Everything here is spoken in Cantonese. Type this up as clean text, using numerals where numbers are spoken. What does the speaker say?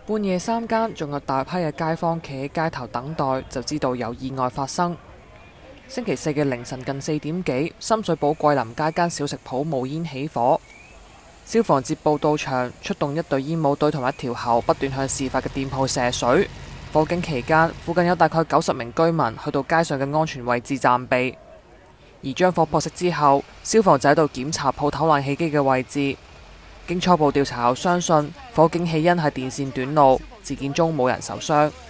半夜3更，仲有大批嘅街坊企喺街頭等待，就知道有意外發生。星期四嘅凌晨近4點幾，深水埗桂林街間小食鋪冒煙起火，消防接報到場，出動1隊煙霧隊同1條喉，不斷向事發嘅店鋪射水。火警期間，附近有大概90名居民去到街上嘅安全位置暫避。而將火撲熄之後，消防就喺度檢查鋪頭冷氣機嘅位置。經初步調查後，相信火警起因係電線短路，事件中冇人受傷。